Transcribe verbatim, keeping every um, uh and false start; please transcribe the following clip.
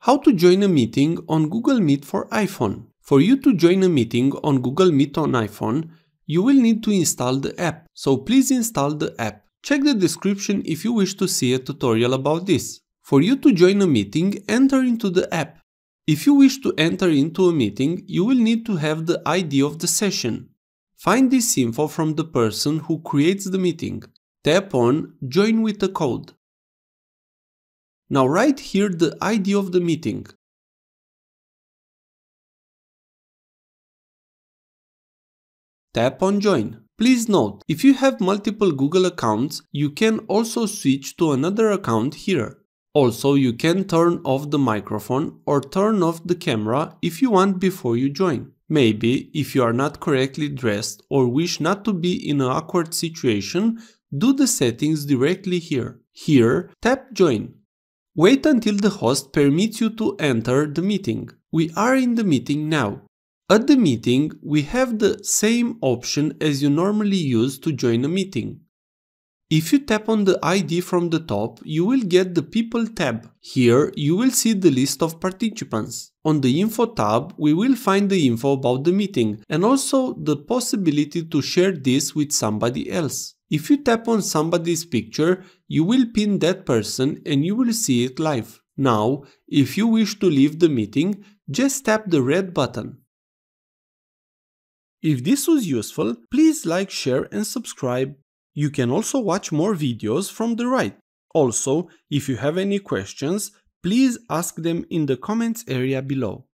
How to join a meeting on Google Meet for iPhone. For you to join a meeting on Google Meet on iPhone, you will need to install the app, so please install the app. Check the description if you wish to see a tutorial about this. For you to join a meeting, enter into the app. If you wish to enter into a meeting, you will need to have the I D of the session. Find this info from the person who creates the meeting. Tap on Join with a code. Now write here the I D of the meeting. Tap on Join. Please note, if you have multiple Google accounts, you can also switch to another account here. Also, you can turn off the microphone or turn off the camera if you want before you join. Maybe, if you are not correctly dressed or wish not to be in an awkward situation, do the settings directly here. Here, tap Join. Wait until the host permits you to enter the meeting. We are in the meeting now. At the meeting, we have the same option as you normally use to join a meeting. If you tap on the I D from the top, you will get the People tab. Here, you will see the list of participants. On the Info tab, we will find the info about the meeting and also the possibility to share this with somebody else. If you tap on somebody's picture, you will pin that person and you will see it live. Now, if you wish to leave the meeting, just tap the red button. If this was useful, please like, share and subscribe. You can also watch more videos from the right. Also, if you have any questions, please ask them in the comments area below.